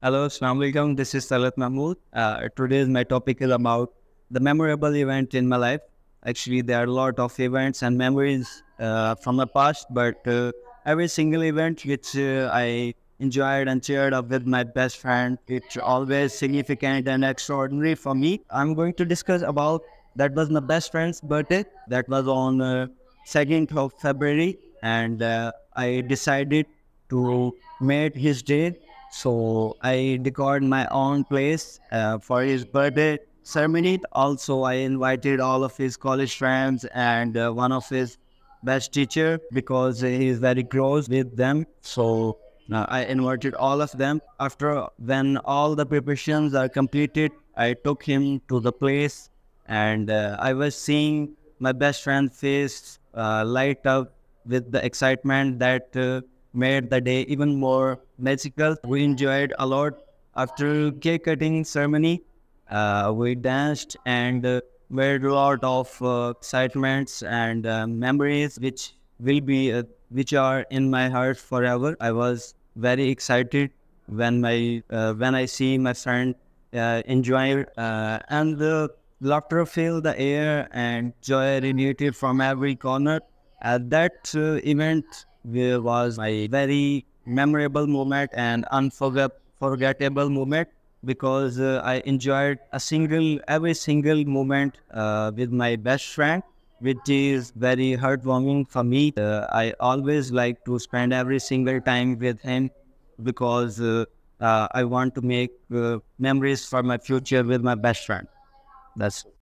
Hello, Assalamu alaikum. This is Salat Mahmood. Today's my topic is about the memorable event in my life. Actually, there are a lot of events and memories from the past, but every single event which I enjoyed and cheered up with my best friend, it's always significant and extraordinary for me. I'm going to discuss about that was my best friend's birthday. That was on 2nd of February, and I decided to make his day. So I decorated my own place for his birthday ceremony. Also, I invited all of his college friends and one of his best teacher because he is very close with them. So I invited all of them. After when all the preparations are completed, I took him to the place, and I was seeing my best friend's face light up with the excitement that made the day even more magical. We enjoyed a lot. After cake cutting ceremony, we danced and made a lot of excitements and memories, which are in my heart forever. I was very excited when I see my friend enjoy and the laughter filled the air and joy radiated from every corner. That event was my very memorable moment and unforgettable moment because I enjoyed every single moment with my best friend, which is very heartwarming for me. I always like to spend every single time with him because I want to make memories for my future with my best friend. That's